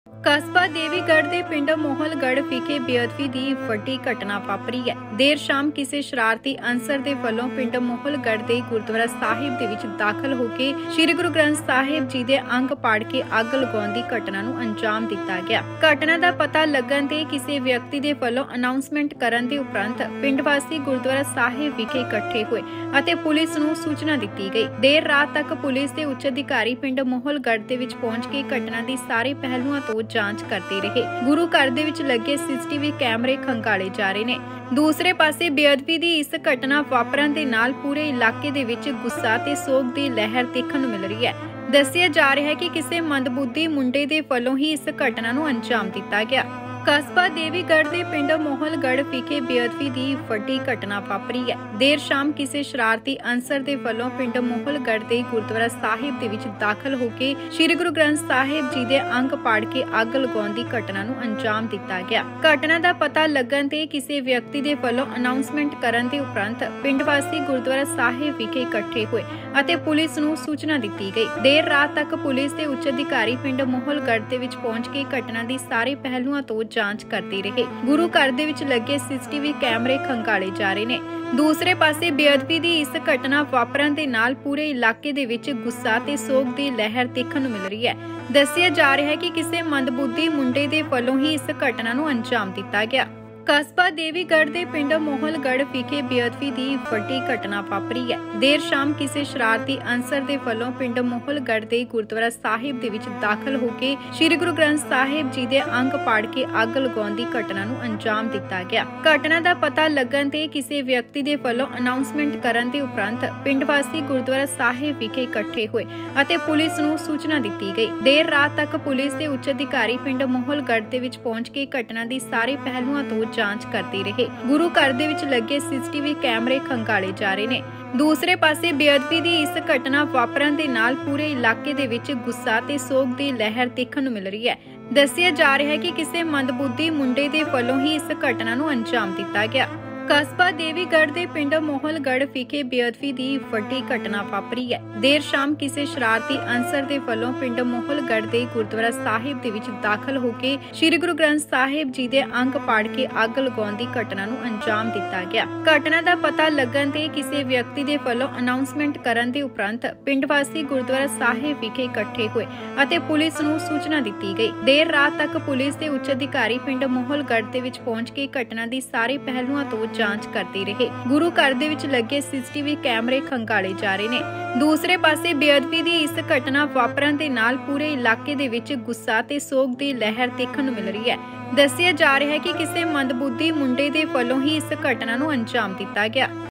ਕਸਬਾ ਦੇਵੀਗੜ੍ਹ ਦੇ ਪਿੰਡ ਮੋਹਲਗੜ੍ਹ ਵਿਖੇ ਬੇਅਦਬੀ ਦੀ ਵੱਡੀ ਘਟਨਾ ਵਾਪਰੀ ਹੈ। ਦੇਰ ਸ਼ਾਮ ਕਿਸੇ ਸ਼ਰਾਰਤੀ ਅਨਸਰ ਦੇ ਵੱਲੋਂ ਪਿੰਡ ਮੋਹਲਗੜ੍ਹ ਦੇ ਗੁਰਦੁਆਰਾ ਸਾਹਿਬ ਦੇ ਵਿੱਚ ਦਾਖਲ ਹੋ ਕੇ ਸ੍ਰੀ ਗੁਰੂ ਗ੍ਰੰਥ ਸਾਹਿਬ ਜੀ ਦੇ ਅੰਗ ਪਾੜ ਕੇ ਅੱਗ ਲਗਾਉਣ ਦੀ ਘਟਨਾ ਨੂੰ ਅੰਜਾਮ ਦਿੱਤਾ ਗਿਆ। ਘਟਨਾ ਦਾ ਪਤਾ ਲੱਗਣ ਤੇ ਕਿਸੇ ਵਿਅਕਤੀ ਦੇ ਵੱਲੋਂ ਅਨਾਉਂਸਮੈਂਟ ਕਰਨ ਦੇ ਉਪਰੰਤ ਪਿੰਡ ਵਾਸੀ ਗੁਰਦੁਆਰਾ ਸਾਹਿਬ ਵਿਖੇ ਇਕੱਠੇ ਹੋਏ ਅਤੇ ਪੁਲਿਸ ਨੂੰ ਸੂਚਨਾ ਦਿੱਤੀ ਗਈ। ਦੇਰ ਰਾਤ ਤੱਕ ਪੁਲਿਸ ਦੇ ਉੱਚ ਅਧਿਕਾਰੀ ਪਿੰਡ ਮੋਹਲਗੜ੍ਹ ਦੇ ਵਿੱਚ ਪਹੁੰਚ ਕੇ ਘਟਨਾ ਦੀ ਸਾਰੇ ਪਹਿਲੂਆਂ ਤੋਂ ਜਾਂਚ ਕਰਦੇ ਰਹੇ। ਗੁਰੂ ਘਰ ਦੇ ਵਿੱਚ ਲੱਗੇ ਸੀਸੀਟੀਵੀ ਕੈਮਰੇ ਖੰਗਾਲੇ ਜਾ ਰਹੇ ਨੇ। ਦੂਸਰੇ ਪਾਸੇ ਬੇਅਦਬੀ ਦੀ ਇਸ ਘਟਨਾ ਵਾਪਰਨ ਦੇ ਨਾਲ ਪੂਰੇ ਇਲਾਕੇ ਦੇ ਵਿੱਚ ਗੁੱਸਾ ਤੇ ਸੋਗ ਦੀ ਲਹਿਰ ਦੇਖਣ ਨੂੰ ਮਿਲ ਰਹੀ ਹੈ। ਦੱਸਿਆ ਜਾ ਰਿਹਾ ਹੈ ਕਿ ਕਿਸੇ ਮੰਦਬੁੱਧੀ ਮੁੰਡੇ ਦੇ ਵੱਲੋਂ ਹੀ ਇਸ ਘਟਨਾ ਨੂੰ ਅੰਜਾਮ ਦਿੱਤਾ ਗਿਆ। ਕਸਬਾ ਦੇਵੀਗੜ੍ਹ ਦੇ ਪਿੰਡ ਮੋਹਲਗੜ੍ਹ ਵਿਖੇ ਬੇਅਦਬੀ ਦੀ ਵੱਡੀ ਘਟਨਾ ਵਾਪਰੀ ਹੈ। ਦੇਰ ਸ਼ਾਮ ਕਿਸੇ ਸ਼ਰਾਰਤੀ ਅਨਸਰ ਦੇ ਵੱਲੋਂ ਪਿੰਡ ਮੋਹਲਗੜ੍ਹ ਦੇ ਗੁਰਦੁਆਰਾ ਸਾਹਿਬ ਦੇ ਵਿੱਚ ਦਾਖਲ ਹੋ ਕੇ ਸ੍ਰੀ ਗੁਰੂ ਗ੍ਰੰਥ ਸਾਹਿਬ ਜੀ ਦੇ ਅੰਗ ਪਾੜ ਕੇ ਅੱਗ ਲਗਾਉਣ ਦੀ ਘਟਨਾ ਨੂੰ ਅੰਜਾਮ ਦਿੱਤਾ ਗਿਆ। ਘਟਨਾ ਦਾ ਪਤਾ ਲੱਗਣ ਤੇ ਕਿਸੇ ਵਿਅਕਤੀ ਦੇ ਵੱਲੋਂ ਅਨਾਉਂਸਮੈਂਟ ਕਰਨ ਦੇ ਉਪਰੰਤ ਪਿੰਡ ਵਾਸੀ ਗੁਰਦੁਆਰਾ ਸਾਹਿਬ ਵਿਖੇ ਇਕੱਠੇ ਹੋਏ ਅਤੇ ਪੁਲਿਸ ਨੂੰ ਸੂਚਨਾ ਦਿੱਤੀ ਗਈ। ਦੇਰ ਰਾਤ ਤੱਕ ਪੁਲਿਸ ਦੇ ਉੱਚ ਅਧਿਕਾਰੀ ਪਿੰਡ ਮੋਹਲਗੜ੍ਹ ਦੇ ਵਿੱਚ ਪਹੁੰਚ ਕੇ ਘਟਨਾ ਦੀ ਸਾਰੇ ਪਹਿਲੂਆਂ ਤੋਂ ਜਾਂਚ ਕਰਦੇ ਰਹੇ। ਗੁਰੂ ਘਰ ਦੇ ਵਿੱਚ ਲੱਗੇ ਸੀਸੀਟੀਵੀ ਕੈਮਰੇ ਖੰਗਾਲੇ ਜਾ ਰਹੇ ਨੇ। ਦੂਸਰੇ ਪਾਸੇ ਬੇਅਦਬੀ ਦੀ ਇਸ ਘਟਨਾ ਵਾਪਰਨ ਦੇ ਨਾਲ ਪੂਰੇ ਇਲਾਕੇ ਦੇ ਵਿੱਚ ਗੁੱਸਾ ਤੇ ਸੋਗ ਦੀ ਲਹਿਰ ਦੇਖਣ ਨੂੰ ਮਿਲ ਰਹੀ ਹੈ। ਦੱਸਿਆ ਜਾ ਰਿਹਾ ਹੈ ਕਿ ਕਿਸੇ ਮੰਦਬੁੱਧੀ ਮੁੰਡੇ ਦੇ ਵੱਲੋਂ ਹੀ ਇਸ ਘਟਨਾ ਨੂੰ ਅੰਜਾਮ ਦਿੱਤਾ ਗਿਆ। ਕਸਬਾ ਦੇਵੀਗੜ੍ਹ ਦੇ ਪਿੰਡ ਮੋਹਲਗੜ੍ਹ ਵਿਖੇ ਬੇਅਦਬੀ ਦੀ ਵੱਡੀ ਘਟਨਾ ਵਾਪਰੀ ਹੈ। ਦੇਰ ਸ਼ਾਮ ਕਿਸੇ ਸ਼ਰਾਰਤੀ ਅਨਸਰ ਦੇ ਵੱਲੋਂ ਪਿੰਡ ਮੋਹਲਗੜ੍ਹ ਦੇ ਗੁਰਦੁਆਰਾ ਸਾਹਿਬ ਦੇ ਵਿੱਚ ਦਾਖਲ ਹੋ ਕੇ ਸ੍ਰੀ ਗੁਰੂ ਗ੍ਰੰਥ ਸਾਹਿਬ ਜੀ ਦੇ ਅੰਗ ਪਾੜ ਕੇ ਅੱਗ ਲਗਾਉਣ ਦੀ ਘਟਨਾ ਨੂੰ ਅੰਜਾਮ ਦਿੱਤਾ ਗਿਆ। ਘਟਨਾ ਦਾ ਪਤਾ ਲੱਗਣ ਤੇ ਕਿਸੇ ਵਿਅਕਤੀ ਦੇ ਵੱਲੋਂ ਅਨਾਉਂਸਮੈਂਟ ਕਰਨ ਦੇ ਉਪਰੰਤ ਪਿੰਡ ਵਾਸੀ ਗੁਰਦੁਆਰਾ ਸਾਹਿਬ ਵਿਖੇ ਇਕੱਠੇ ਹੋਏ ਅਤੇ ਪੁਲਿਸ ਨੂੰ ਸੂਚਨਾ ਦਿੱਤੀ ਗਈ। ਦੇਰ ਰਾਤ ਤੱਕ ਪੁਲਿਸ ਦੇ ਉੱਚ ਅਧਿਕਾਰੀ ਪਿੰਡ ਮੋਹਲਗੜ੍ਹ ਦੇ ਵਿੱਚ ਪਹੁੰਚ ਕੇ ਘਟਨਾ ਦੀ ਸਾਰੇ ਪਹਿਲੂਆਂ ਤੋਂ ਜਾਂਚ ਕਰਦੇ ਰਹੇ। ਗੁਰੂ ਘਰ ਦੇ ਵਿੱਚ ਲੱਗੇ ਸੀਸੀਟੀਵੀ ਕੈਮਰੇ ਖੰਗਾਲੇ ਜਾ ਰਹੇ ਨੇ। ਦੂਸਰੇ ਪਾਸੇ ਬੇਅਦਬੀ ਦੀ ਇਸ ਘਟਨਾ ਵਾਪਰਨ ਦੇ ਨਾਲ ਪੂਰੇ ਇਲਾਕੇ ਦੇ ਵਿੱਚ ਗੁੱਸਾ ਤੇ ਸੋਗ ਦੀ ਲਹਿਰ ਦੇਖਣ ਨੂੰ ਮਿਲ ਰਹੀ ਹੈ। ਦੱਸਿਆ ਜਾ ਰਿਹਾ ਹੈ ਕਿ ਕਿਸੇ ਮੰਦਬੁੱਧੀ ਮੁੰਡੇ ਦੇ ਵੱਲੋਂ ਹੀ ਇਸ ਘਟਨਾ ਨੂੰ ਅੰਜਾਮ ਦਿੱਤਾ ਗਿਆ। ਕਸਬਾ ਦੇਵੀਗੜ੍ਹ ਦੇ ਪਿੰਡ ਮੋਹਲਗੜ੍ਹ ਵਿਖੇ ਬੇਅਦਬੀ ਦੀ ਵੱਡੀ ਘਟਨਾ ਵਾਪਰੀ ਹੈ। ਦੇਰ ਸ਼ਾਮ ਕਿਸੇ ਸ਼ਰਾਰਤੀ ਅਨਸਰ ਦੇ ਵੱਲੋਂ ਪਿੰਡ ਮੋਹਲਗੜ੍ਹ ਦੇ ਗੁਰਦੁਆਰਾ ਸਾਹਿਬ ਦੇ ਵਿੱਚ ਦਾਖਲ ਹੋ ਕੇ ਸ੍ਰੀ ਗੁਰੂ ਗ੍ਰੰਥ ਸਾਹਿਬ ਜੀ ਦੇ ਅੰਗ ਪਾੜ ਕੇ ਅੱਗ ਲਗਾਉਣ ਦੀ ਘਟਨਾ ਨੂੰ ਅੰਜਾਮ ਦਿੱਤਾ ਗਿਆ। ਘਟਨਾ ਦਾ ਪਤਾ ਲੱਗਣ ਤੇ ਕਿਸੇ ਵਿਅਕਤੀ ਦੇ ਵੱਲੋਂ ਅਨਾਉਂਸਮੈਂਟ ਕਰਨ ਦੇ ਉਪਰੰਤ ਪਿੰਡ ਵਾਸੀ ਗੁਰਦੁਆਰਾ ਸਾਹਿਬ ਵਿਖੇ ਇਕੱਠੇ ਹੋਏ ਅਤੇ ਪੁਲਿਸ ਨੂੰ ਸੂਚਨਾ ਦਿੱਤੀ ਗਈ। ਦੇਰ ਰਾਤ ਤੱਕ ਪੁਲਿਸ ਦੇ ਉੱਚ ਅਧਿਕਾਰੀ ਪਿੰਡ ਮੋਹਲਗੜ੍ਹ ਦੇ ਵਿੱਚ ਪਹੁੰਚ ਕੇ ਘਟਨਾ ਦੀ ਸਾਰੇ ਪਹਿਲੂਆਂ ਤੋਂ ਜਾਂਚ ਕਰਦੇ ਰਹੇ। ਗੁਰੂ ਘਰ ਦੇ ਵਿੱਚ ਲੱਗੇ ਸੀਸੀਟੀਵੀ ਕੈਮਰੇ ਖੰਗਾਲੇ ਜਾ ਰਹੇ ਨੇ। ਦੂਸਰੇ ਪਾਸੇ ਬੇਅਦਬੀ ਦੀ ਇਸ ਘਟਨਾ ਵਾਪਰਨ ਦੇ ਨਾਲ ਪੂਰੇ ਇਲਾਕੇ ਦੇ ਵਿੱਚ ਗੁੱਸਾ ਤੇ ਸੋਗ ਦੀ ਲਹਿਰ ਦੇਖਣ ਨੂੰ ਮਿਲ ਰਹੀ ਹੈ। ਦੱਸਿਆ ਜਾ ਰਿਹਾ ਹੈ ਕਿ ਕਿਸੇ ਮੰਦਬੁੱਧੀ ਮੁੰਡੇ ਦੇ ਵੱਲੋਂ ਹੀ ਇਸ ਘਟਨਾ ਨੂੰ ਅੰਜਾਮ ਦਿੱਤਾ ਗਿਆ।